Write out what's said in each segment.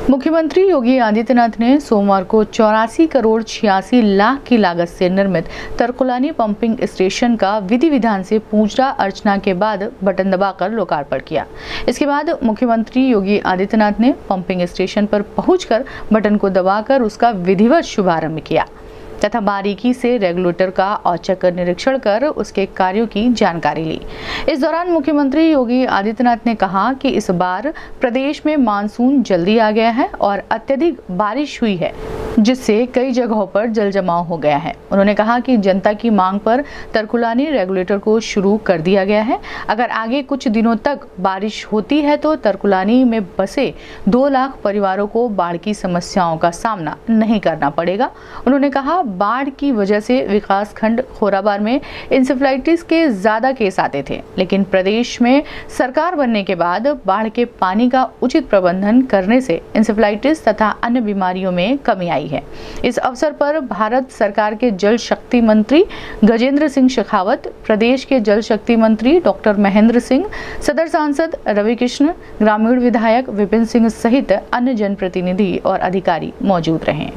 मुख्यमंत्री योगी आदित्यनाथ ने सोमवार को 84 करोड़ 86 लाख की लागत से निर्मित तरकुलानी पंपिंग स्टेशन का विधि विधान से पूजा अर्चना के बाद बटन दबाकर लोकार्पण किया। इसके बाद मुख्यमंत्री योगी आदित्यनाथ ने पंपिंग स्टेशन पर पहुंचकर बटन को दबाकर उसका विधिवत शुभारंभ किया तथा बारीकी से रेगुलेटर का औचक निरीक्षण कर उसके कार्यों की जानकारी ली। इस दौरान मुख्यमंत्री योगी आदित्यनाथ ने कहा कि इस बार प्रदेश में मानसून जल्दी आ गया है और अत्यधिक बारिश हुई है, जिससे कई जगहों पर जल जमाव हो गया है। उन्होंने कहा कि जनता की मांग पर तरकुलानी रेगुलेटर को शुरू कर दिया गया है। अगर आगे कुछ दिनों तक बारिश होती है तो तरकुलानी में बसे 2 लाख परिवारों को बाढ़ की समस्याओं का सामना नहीं करना पड़ेगा। उन्होंने कहा, बाढ़ की वजह से विकास खंड खोराबार में इंसेफ्लाइटिस के ज्यादा केस आते थे, लेकिन प्रदेश में सरकार बनने के बाद बाढ़ के पानी का उचित प्रबंधन करने से इंसेफ्लाइटिस तथा अन्य बीमारियों में कमी आई है। इस अवसर पर भारत सरकार के जल शक्ति मंत्री गजेंद्र सिंह शेखावत, प्रदेश के जल शक्ति मंत्री डॉक्टर महेंद्र सिंह, सदर सांसद रवि कृष्ण, ग्रामीण विधायक विपिन सिंह सहित अन्य जनप्रतिनिधि और अधिकारी मौजूद रहे।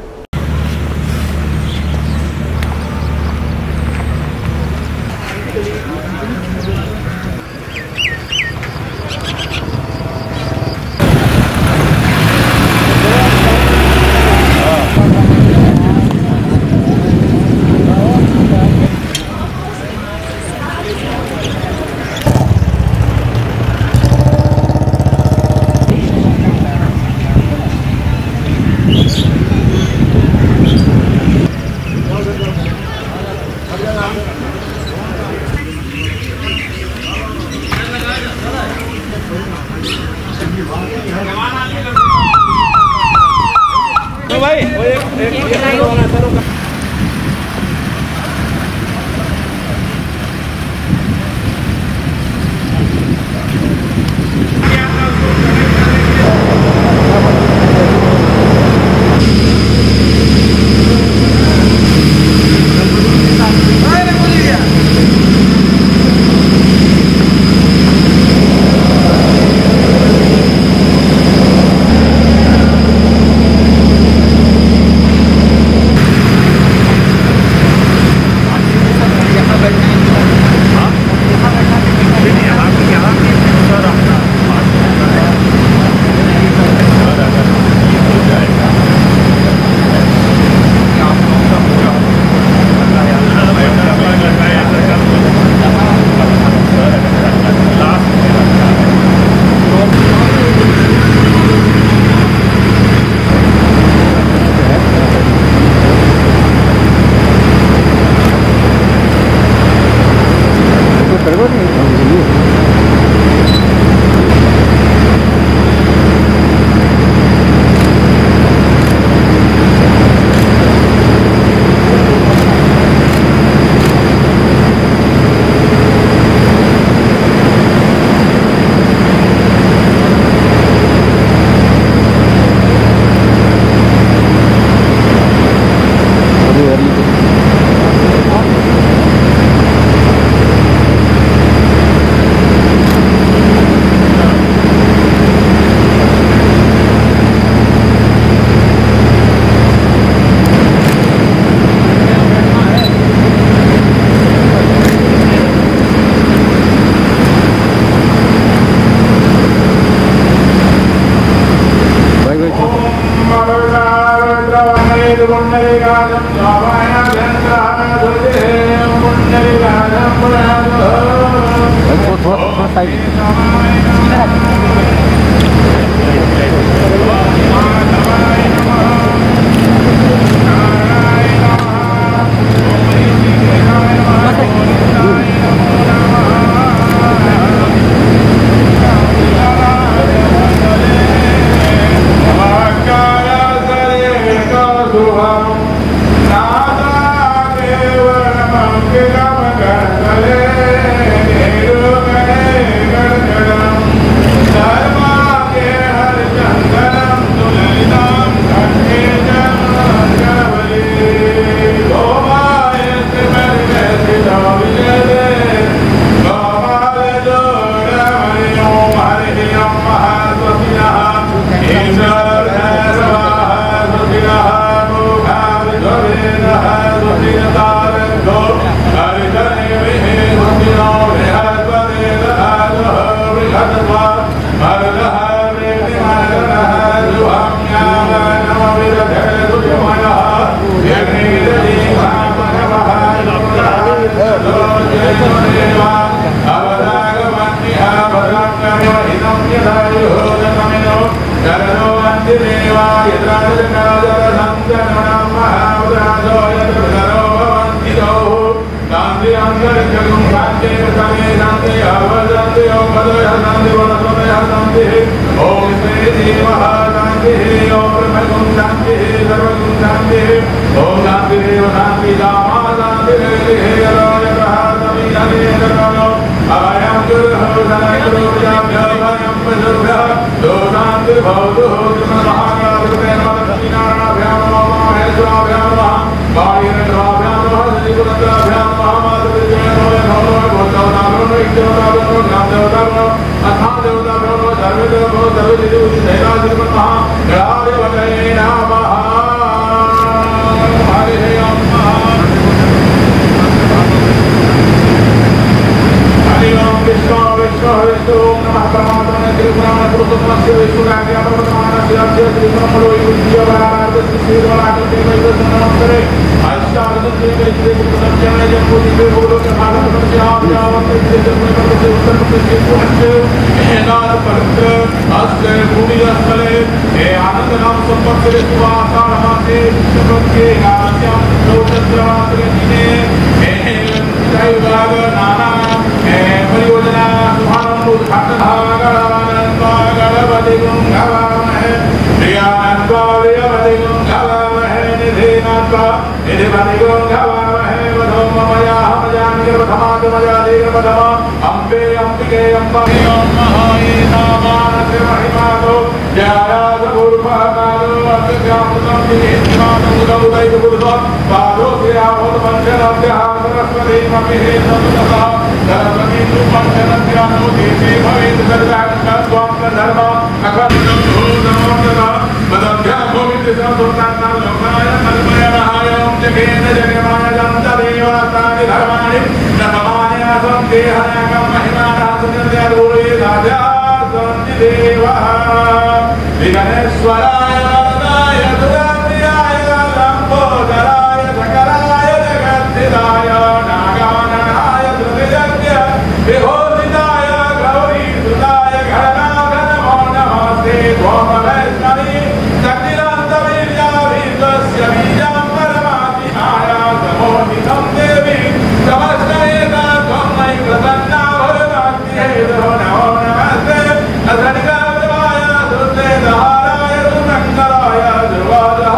भाई वो एक Gana Namaste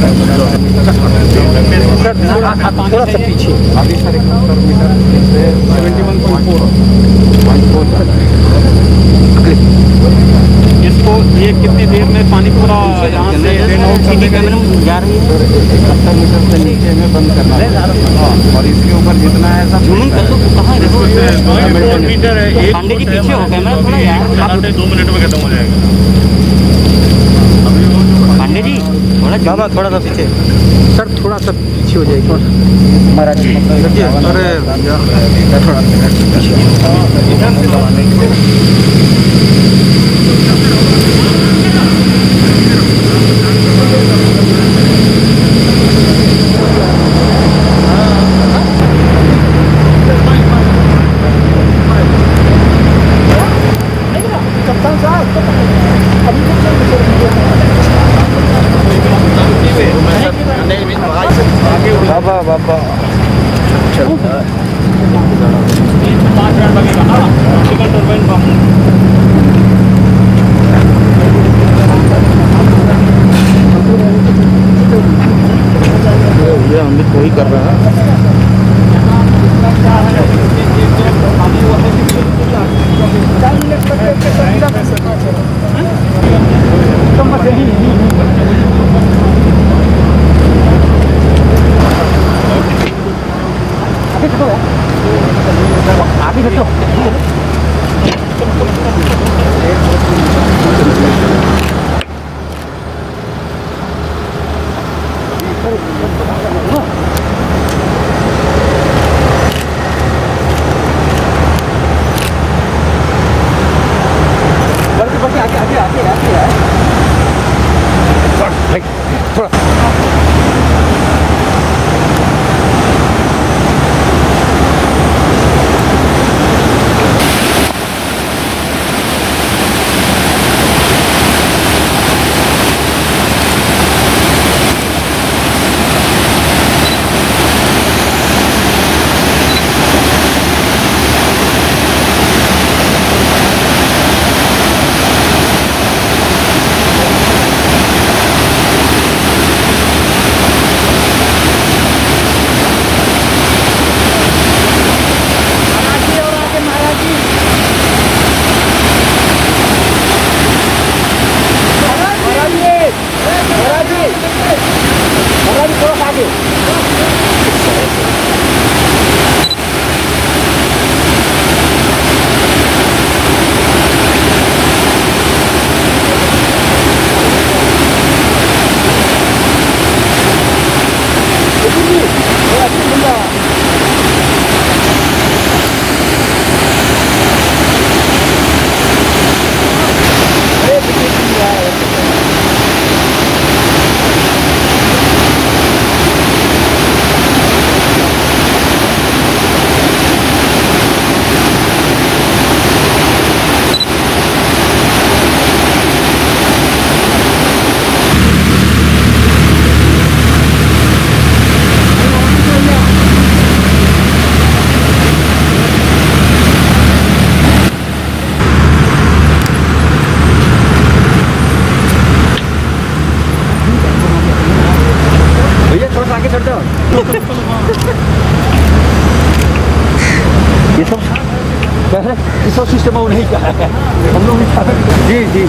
थोड़ा सा पीछे अभी सर 71 मीटर से 71.4 इसको ये कितनी देर में पानी पूरा यहाँ से जा रही है? 71 मीटर से नीचे में बंद करना है और इसके ऊपर जितना है सब मीटर है। पांडे जी पीछे हो कैमरा थोड़ा यार, 2 मिनट में खत्म हो जाएगा। पांडे जी थोड़ा थोड़ा सा पीछे सर, थोड़ा सा पीछे हो जाएगा महाराज जी। अरे बाबा चलता है 5 मिनट लगेगा ना चिकन टर्बाइन पंप। ये हम भी कोई कर रहा है। आगे बैठो। ये सब पहले ये सब सिस्टम वो नहीं किया है, हम लोग जी जी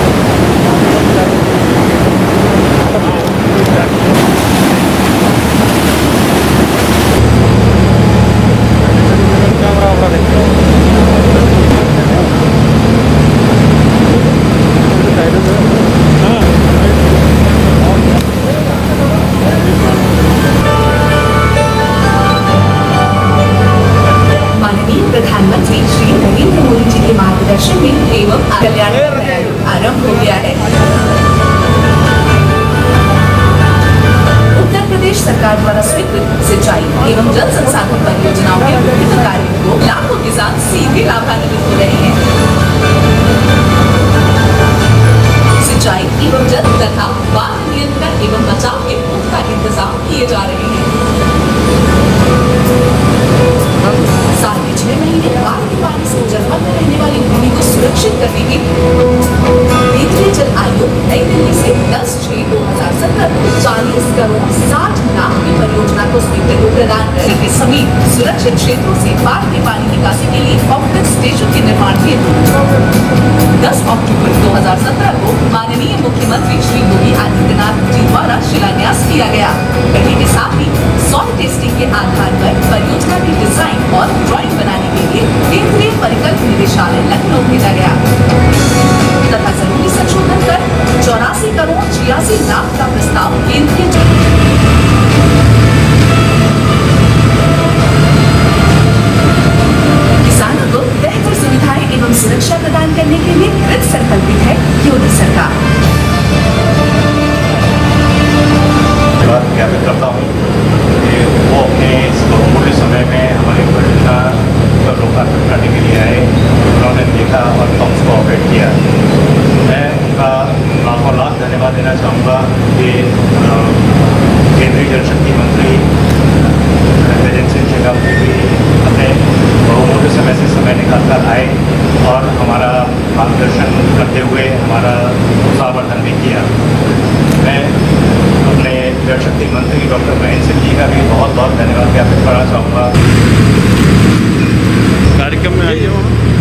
प्रधानमंत्री श्री नरेंद्र मोदी जी के मार्गदर्शन में एवं कल्याण आरंभ हो गया है। उत्तर प्रदेश सरकार द्वारा स्वीकृत सिंचाई एवं जल संसाधन परियोजनाओं के विभिन्न कार्यों को लाखों किसान सीधे लाभान्वित हो रहे हैं। सिंचाई एवं जल तथा बाढ़ नियंत्रण एवं बचाव के पुख्ता इंतजाम किए जा रहे हैं। साल में 6 महीने बाढ़ के पानी से जलमग्न रहने वाली भूमि को सुरक्षित करने के केंद्रीय जल आयोग नई दिल्ली से 10/6/2017 को चालू 140 करोड़ 60 लाख की परियोजना को स्वीकृति प्रदान कर इसके समीप सुरक्षित क्षेत्रों से बाढ़ के पानी निकासी के लिए पंपिंग स्टेशन के निर्माण हेतु 10 अक्टूबर 2017 को माननीय मुख्यमंत्री श्री योगी आदित्यनाथ जी द्वारा शिलान्यास किया गया। करने के साथ ही सॉइल टेस्टिंग के आधार पर परियोजना की डिजाइन और ड्राइंग बनाने के लिए केंद्रीय परिकल्प निदेशालय लखनऊ भेजा गया तथा जरूरी संशोधन कर 84 करोड़ 86 लाख का प्रस्ताव केंद्रीय किसानों को बेहतर सुविधाएं एवं सुरक्षा प्रदान करने के लिए कृत संकल्पित है योगी सरकार। ज्ञापित करता हूँ कि वो अपने इस बहुमूल्य समय में हमारी परियोजना का लोकार्पण करने के लिए आए। उन्होंने देखा और पंप्स को ऑपरेट किया। मैं उनका लाखों लाख धन्यवाद देना चाहूँगा कि केंद्रीय जल शक्ति मंत्री गजेंद्र सिंह शेखावत भी अपने बहुमूल्य समय से समय निकालकर आए और हमारा मार्गदर्शन करते हुए हमारा उत्साहवर्धन भी किया। मैं अपने जल शक्ति मंत्री डॉक्टर महेंद्र सिंह जी का भी बहुत बहुत धन्यवाद ज्ञापित करना चाहूँगा। कार्यक्रम में आइए।